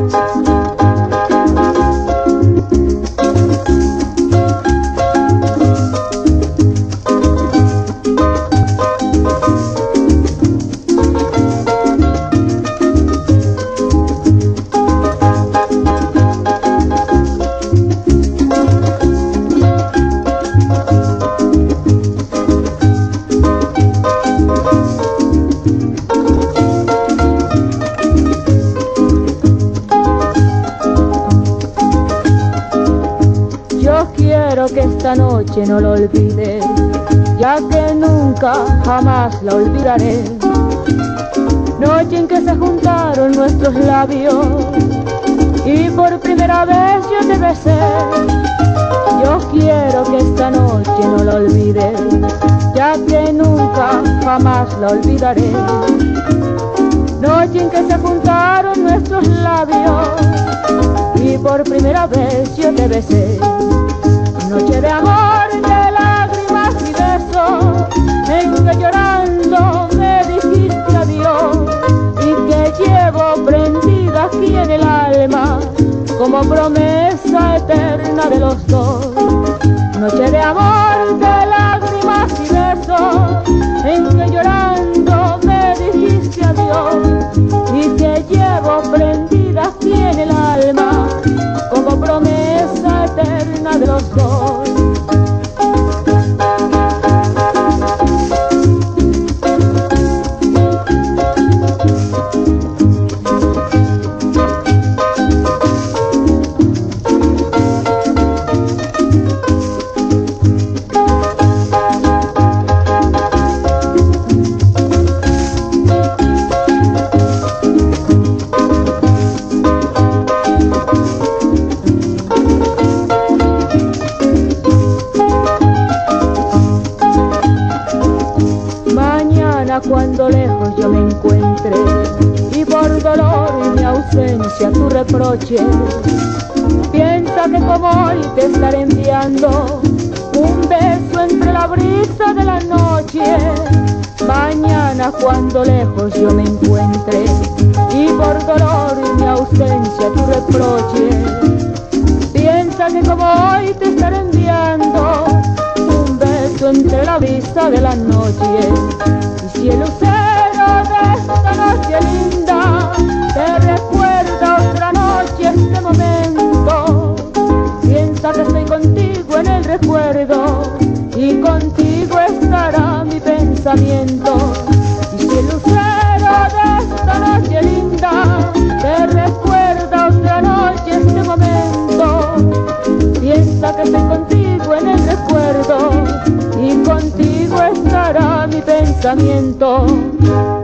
Quiero que esta noche no lo olvides, ya que nunca jamás la olvidaré. Noche en que se juntaron nuestros labios y por primera vez yo te besé. Yo quiero que esta noche no la olvides, ya que nunca jamás la olvidaré. Noche en que se juntaron nuestros labios y por primera vez yo te besé. Noche de amor, de lágrimas y besos, en que llorando me dijiste adiós y que llevo prendida aquí en el alma como promesa eterna de los dos. Noche de amor, de lágrimas y besos, en que llorando me dijiste adiós y que llevo prendida aquí en el alma como promesa eterna de los dos. Cuando lejos yo me encuentre y por dolor y mi ausencia tu reproche, piensa que como hoy te estaré enviando un beso entre la brisa de la noche. Mañana cuando lejos yo me encuentre y por dolor y mi ausencia tu reproche, piensa que como hoy te estaré enviando un beso entre la brisa de la noche. Y el lucero de esta noche linda te recuerda otra noche este momento. Piensa que estoy contigo en el recuerdo y contigo estará mi pensamiento. Y si el lucero de esta noche linda te recuerda otra noche este momento, piensa que estoy contigo en el recuerdo y contigo estará mi pensamiento.